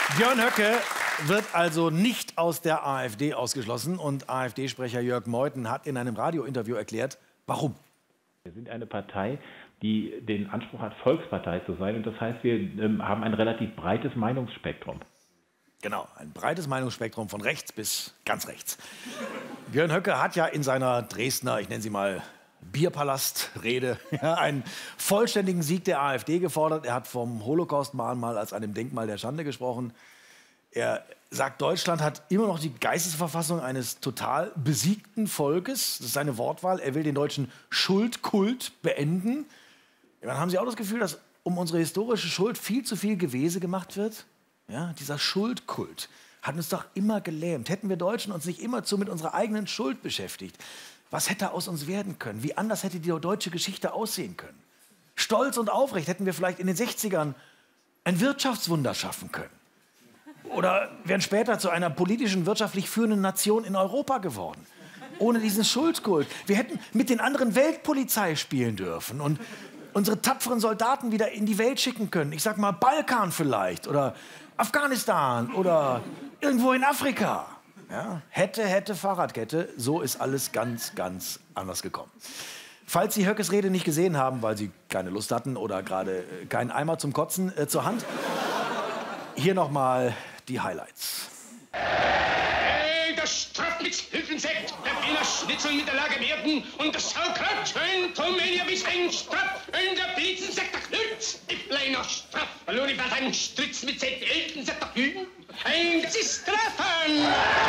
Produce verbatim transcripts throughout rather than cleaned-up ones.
Björn Höcke wird also nicht aus der AfD ausgeschlossen. Und AfD-Sprecher Jörg Meuthen hat in einem Radiointerview erklärt, warum. Wir sind eine Partei, die den Anspruch hat, Volkspartei zu sein. Und das heißt, wir ähm, haben ein relativ breites Meinungsspektrum. Genau, ein breites Meinungsspektrum von rechts bis ganz rechts. Björn Höcke hat ja in seiner Dresdner, ich nenne sie mal Bierpalast-Rede, ja, einen vollständigen Sieg der AfD gefordert. Er hat vom Holocaust-Mahnmal als einem Denkmal der Schande gesprochen. Er sagt, Deutschland hat immer noch die Geistesverfassung eines total besiegten Volkes. Das ist seine Wortwahl. Er will den deutschen Schuldkult beenden. Ja, dann haben Sie auch das Gefühl, dass um unsere historische Schuld viel zu viel Gewese gemacht wird? Ja, dieser Schuldkult hat uns doch immer gelähmt. Hätten wir Deutschen uns nicht immerzu mit unserer eigenen Schuld beschäftigt, was hätte aus uns werden können? Wie anders hätte die deutsche Geschichte aussehen können? Stolz und aufrecht hätten wir vielleicht in den sechzigern ein Wirtschaftswunder schaffen können. Oder wären später zu einer politischen, wirtschaftlich führenden Nation in Europa geworden. Ohne diesen Schuldkult. Wir hätten mit den anderen Weltpolizei spielen dürfen und unsere tapferen Soldaten wieder in die Welt schicken können. Ich sag mal Balkan vielleicht oder Afghanistan oder irgendwo in Afrika. Ja? Hätte, hätte, Fahrradkette. So ist alles ganz, ganz anders gekommen. Falls Sie Höckes Rede nicht gesehen haben, weil Sie keine Lust hatten oder gerade äh, keinen Eimer zum Kotzen äh, zur Hand, hier noch mal die Highlights. Hey, das Strafmix-Hilfensekt, der Wiener Schnitzel mit der Lage werden und das Sauerkraut schön Rumänia bis ein Straff und der Blitzensekt der Knütz, die Pleiner Straff, verloren die Parteien Stritz mit Sekt, Eltensekt der Hüben, ein Zistraffen.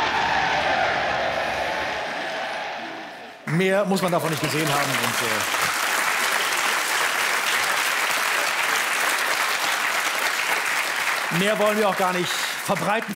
Mehr muss man davon nicht gesehen haben. Und, äh, mehr wollen wir auch gar nicht verbreiten.